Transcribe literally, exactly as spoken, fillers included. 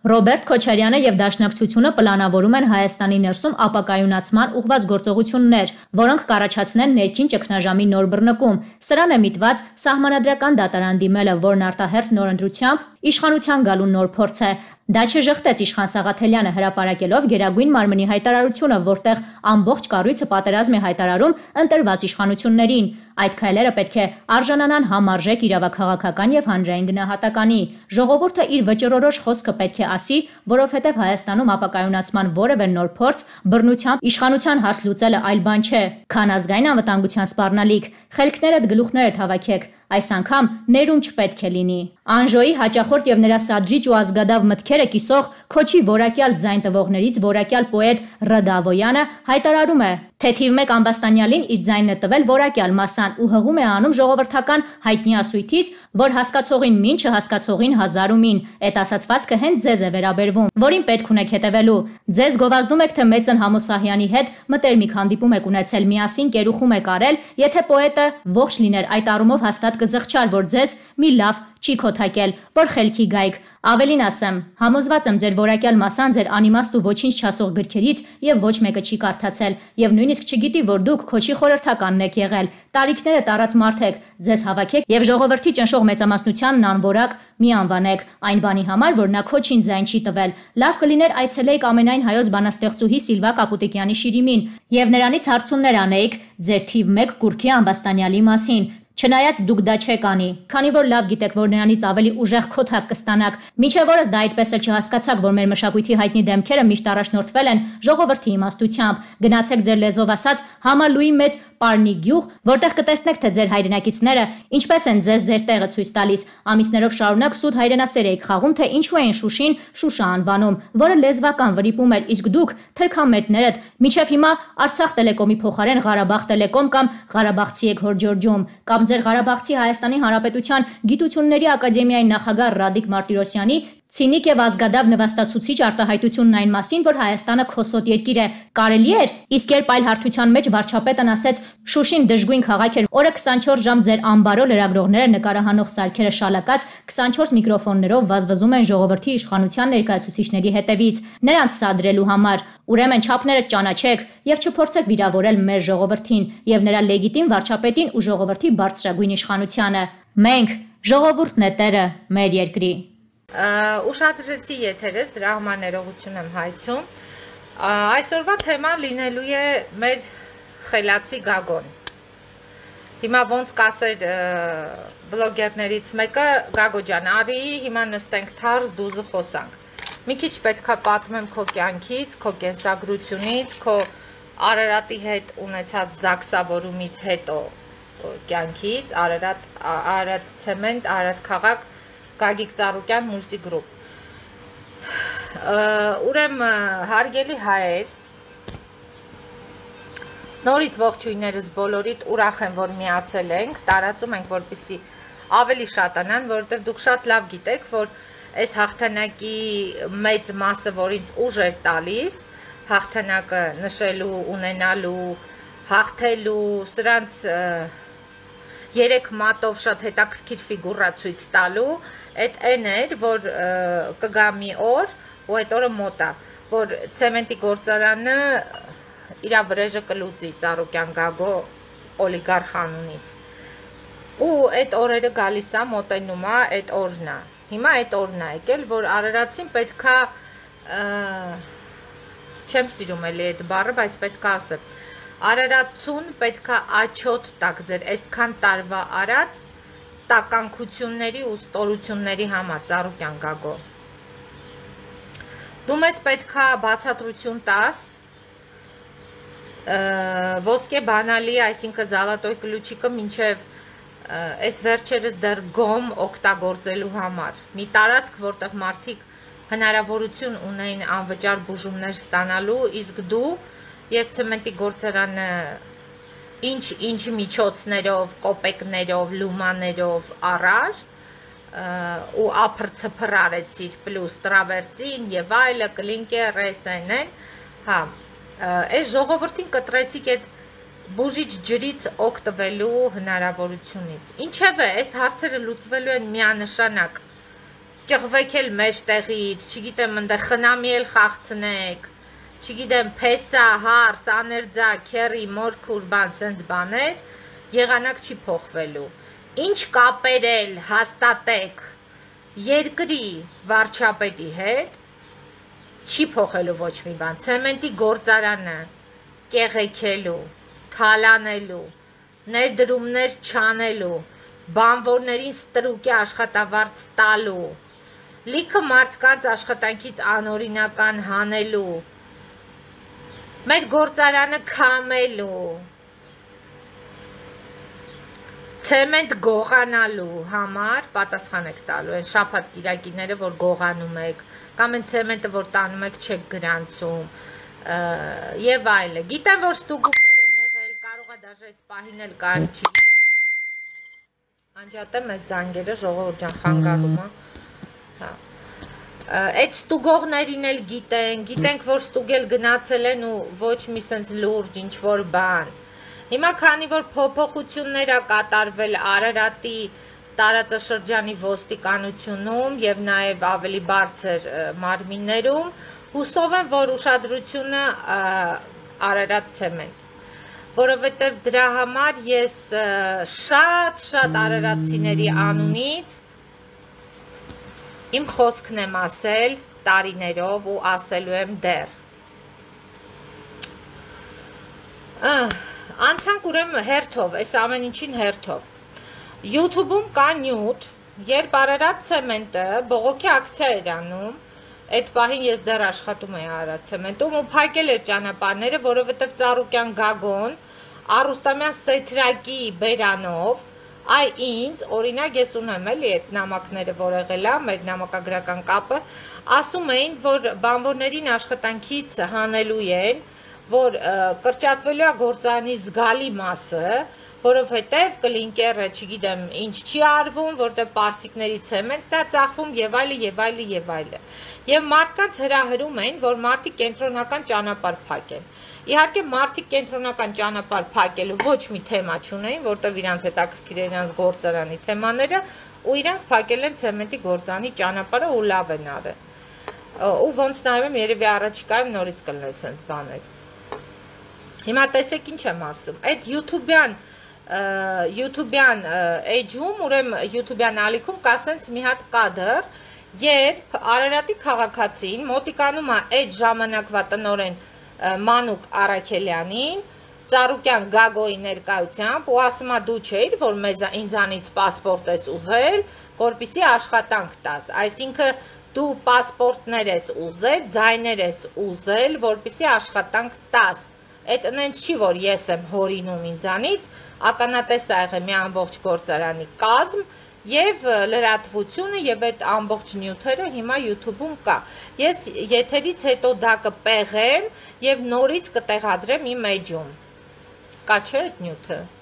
Ռոբերտ Քոչարյանը եւ Դաշնակցությունը պլանավորում են Հայաստանի ներսում ապակայունացման ուղղված գործողություններ, որոնք կառաջացնեն ներքին ճգնաժամի նոր բռնկում։ Սրան է միտված սահմանադրական դատարան դիմելը, որն արտահերթ նորընտրությամբ իշխանության գալու նոր փորձ է։ Դա չժխտեց Իշխան Սաղաթելյանը հրապարակելով Գերագույն մարմնի հայտարարությունը, որտեղ ամբողջ կառույցը պատերազմ է հայտարարում ընտրված իշխանություններին։ Այդ քայլերը պետք է արժանանան համարժեք իրավաքաղաքական եւ հանրային գնահատականի։ Ժողովուրդը իր վճռորոշ խոսքը պետք է ասի, որովհետեւ Հայաստանում ապակայունացման որևէ նոր փորձ բռնությամբ իշխանության հարց լուծելը այլ բան չէ, քան ազգային անվտանգության սպառնալիք։ Խելքներդ գլուխներդ հավաքեք, այս անգամ ներում չպետք է լինի։ Անժոյի հաճախորդ եւ նրա սադրիչ ու ազգադավ մտքերը կիսող Քոչի որակյալ ձայն տվողներից որակյալ պոետ Ռ Դավոյանը հայտարարում է, թե թիվ մեկ Ամբաստանյալին իր ձայնն է տվել որակյալ մասան ու հղում է անում ժողովրդական հայտնի ասույթից, որ հասկացողին մին չհասկացողին հազար ու մին։ Այդ ասացվածքը հենց ձեզ է վերաբերվում, որին պետք ունեք հետևելու։ Ձեզ գովազդում եք, թե Մեծն Համոսահյանի հետ մտերմիկ հանդիպում եք ունեցել, միասին կերուխում եք արել, եթե պոետը ողջ լիներ այդ առումով հաստատ կզղջար, որ ձեզ մի լավ չի քոթակել, որ խելքի գայք։ Ավելին ասեմ, համոզված եմ ձեր որակյալ մասան ձեր անիմաստ ու ոչինչ չասող գրքերից եւ ոչ մեկը չի կարդացել եւ նույնիսկ չգիտի, որ դուք Քոչի խորհրդականն եք եղել։ Տարիքները տարած մարդ եք, ձեզ հավաքեք եւ ժողովրդի ճնշող մեծամասնությանն անվորակ մի անվանեք այն բանի համար, որ նա Քոչին ձայն չի տվել։ Լավ կլիներ այցելեիք ամենայն հայոց բանաստեղծուհի Սիլվա Կապուտիկյանի շիրիմին եւ նրանից հարցումներ անեիք ձեր թիվ մեկ Կուրքի Ամբաստանյալի մասին։ Չնայած դուք դա չեք անի, քանի որ լավ գիտեք, որ նրանից ավելի ուժեղ քոթակ կստանաք, մինչև օրս դա այդպես էլ չհասկացաք, որ մեր մշակույթի հայտնի դեմքերը միշտ առաջնորդվել են ժողովրդի իմաստությամբ։ Գնացեք ձեր լեզվով ասած Համալուի մեծ Պարնի գյուղ, որտեղ կտեսնեք, թե ձեր հայրենակիցները ինչպես են ձեզ ձեր տեղը ցույց տալիս։ Ամիսներով շարունակ սուտ հայրենասեր եք խաղում, թե ինչու էին Շուշին Շուշա անվանում, որը լեզվական վրիպում էր, իսկ դուք թրքամետներդ մինչև հիմա Արցախ տելեկոմի փոխարեն Ղարաբաղ տելեկոմ կամ Ղարաբաղցի եք հորջորջում, կամ ձեր Ղարաբաղցի Հայաստանի Հանրապետության Գիտությունների ակադեմիայի նախագահ Ռադիկ Մարտիրոսյանի ցինիկ եւ ազգադավ նվաստացուցիչ արտահայտությունն այն մասին, որ Հայաստանը քոսոտ երկիր է, կարելի էր, իսկ երբ այլ հարթության մեջ վարչապետն ասեց Շուշին դժգույն քաղաք էր, օրը քսանչորս ժամ ձեր ամբարո լրագրողները նկարահանող սարքերը շալակած քսանչորս միկրոֆոններով վազվզում են ժողովրդի իշխանության ներկայացուցիչների հետևից, նրանց սադրելու համար։ Ուրեմն չափները ճանաչեք եւ չփորձեք վիրավորել մեր ժողովրդին եւ նրա լեգիտիմ վարչապետին ու ժողովրդի բարձրագույն իշխանությանը։ Մենք ժողովուրդն է տերը մեր երկրի։ Ուշադրեցի եթերս, դրա համար ներողություն եմ հայցում։ Այսօրվա թեման լինելու է մեր խելացի Գագոն։ Հիմա ոնց կասեր բլոգերներից մեկը, Գագո ջան, արի հիմա նստենք թարս դուզը խոսանք։ Մի քիչ պետքա պատմեմ քո կյանքից, քո կենսագրությունից, քո Արարատի հետ ունեցած զաքսավորումից հետո կյանքից, Արարատ, Արարատ ցեմենտ, Արարատ քաղաք, Գագիկ Ծառուկյան մուլտիգրուպ։ Ուրեմն հարգելի հայեր, նորից ողջույններս բոլորիդ, ուրախ եմ, որ միացել ենք, տարածում ենք, որպեսզի ավելի շատանան, որովհետև դուք շատ լավ գիտեք, որ այս հաղթանակի մեծ մասը, որ ինձ ուժ էր տալիս, հաղթանակը նշելու, ունենալու, հաղթելու, սրանց երեք մատով շատ հետաքրքիր ֆիգուրա ցույց տալու, այդ այն էր, որ կգա մի օր, ու այդ օրը մոտ է, որ ցեմենտի գործարանը իր վրեժը կլուծի Ծառուկյան Գագո օլիգարխ անունից։ Ու այդ օրերը գալիս է, մոտենում է, այդ օրն է։ Հիմա այդ օրն է եկել, որ Արարատին պետքա, չեմ սիրում էլի այդ բառը, բայց պետքա ասեմ, Արարատցուն պետքա աչոտ տակ ձեր այսքան տարվա արած տականքությունների ու ստորությունների համար, Ծառուկյան Գագո։ Դու մեզ պետքա բացատրություն տաս, ոսկե բանալի, այսինքն Զալատոյ կլուչիկը մինչև այս վերջերս դեռ գոմ օգտագործելու համար։ Մի տարածք, որտեղ մարդիկ հնարավորություն ունեն անվճար բուժումներ ստանալու, իսկ դու, երբ ցեմենտի գործարանը ինչ-ինչ միջոցներով, կոպեկներով, լումաներով առար, ու ափր-ցփր արեցիր, պլյուս տրավերցին եւ այլը, կլինկեր, էսեն են, հա, այս ժողովրդին կտրեցիք այդ բուժիչ ջրից օգտվելու հնարավորությունից։ Ինչևէ, այս հարցերը լուծվելու են միանշանակ չճղվեք էլ մեջտեղից, չգիտեմ, այնտեղ խնամի էլ խաղցնեք, չգիտեմ, փեսա, հարս, աներձա, քերի, մորքուր, բան, սենց բաներ, եղանակ չի փոխվելու։ Ինչ կապերել հաստատեք երկրի վարչապետի հետ, չի փոխելու ոչ մի բան, ցեմենտի գործարանը կեղեքելու, թալանելու, ներդրումներ չանելու, բանվորներին ստրուկի աշխատավարձ տալու, լիքը մարդկանց աշխատանքից անօրինական հանելու, մեր գործարանը քամելու, ցեմենտ գողանալու համար պատասխան եք տալու, այն շաբաթ կիրակիները, որ գողանում եք, կամ այն ցեմենտը, որ տանում եք, չեք գրանցում, եւ այլը։ Գիտեմ, որ ստուգումներ են եղել, կարող է դաժե այս պահին էլ կան, չգիտեմ։ Անջատեմ այս զանգերը, ժողովուրդ ջան, խանգարում է։ Հա։ Այդ ստուգողներին էլ գիտեն, գիտենք, որ ստուգել գնացել են ու ոչ մի սենց լուրջ ինչ որ բան։ Հիմա քանի որ փոփոխություններ ա կատարվել Արարատի տարածաշրջանի ոստիկանությունում եւ նաեւ ավելի բարձր մարմիններում, հուսով եմ, որ ուշադրությունը Արարատ ցեմենտ, որովհետեւ դրա համար ես շատ-շատ արարատցիների անունից իմ խոսքն եմ ասել տարիներով ու ասելու եմ դեռ։ Անցանք ուրեմն հերթով, այս ամեն ինչին հերթով։ YouTube-ում կա նյութ, երբ Արարատ ցեմենտը բողոքի ակցիա էր անում, այդ պահին ես դեռ աշխատում էի Արարատ ցեմենտում ու փակել էր ճանապարհները, որովհետև Ծառուկյան Գագոն Արուստամյան Սեթրակի բերանով, այ ինձ, օրինակ ես ունեմ էլի այդ նամակները, որ եղել է, մեր նամակագրական կապը, ասում էին, որ բանվորներին աշխատանքից հանելու են, որ կրճատվելու է գործարանի զգալի մասը, որովհետև կլինկերը, չգիտեմ, ինչ չի արվում, որտեղ պարսիկների ցեմենտն է ծախվում եւ այլը եւ այլը եւ այլը։ Եվ մարդկանց հրահրում են, որ մարդիկ կենտրոնական ճանապարհ փակեն։ Իհարկե մարդիկ կենտրոնական ճանապարհ փակելու ոչ մի թեմա չունեին, որտեղ իրանց հետաքրքիր էր իրանց գործարանի թեմաները, ու իրանք փակել են ցեմենտի գործարանի ճանապարհը ու լավ են արել։ Ու ոնց նայում եմ, երևի առաջիկայում նորից կլինեն sense բաներ։ Հիմա տեսեք ինչ եմ ասում, այդ YouTube-յան YouTube-յան էջում, ուրեմն YouTube-յան ալիքում կա սենց մի հատ կադր, երբ Արարատի քաղաքացին մոտիկանում է այդ ժամանակվա տնօրեն Մանուկ Արաքելյանին, Ծառուկյան Գագոյի ներկայությամբ ու ասում է դու չէիր, որ մեզ ինձանից պասպորտ ես ուզել, որպեսզի աշխատանք տաս, այսինքն դու պասպորտներ ես ուզել, ձայներ ես ուզել, որպեսզի աշխատանք տաս։ Այդ նենց չի, որ ես եմ հորինում ինձանից, ականատես ա եղել մի ամբողջ գործարանի կազմ եւ լրատվությունը եւ այդ ամբողջ նյութերը հիմա YouTube-ում կա։ Ես եթերից հետո դա կպեղեմ եւ նորից կտեղադրեմ իմ էջում։ Կա չէ այդ նյութը։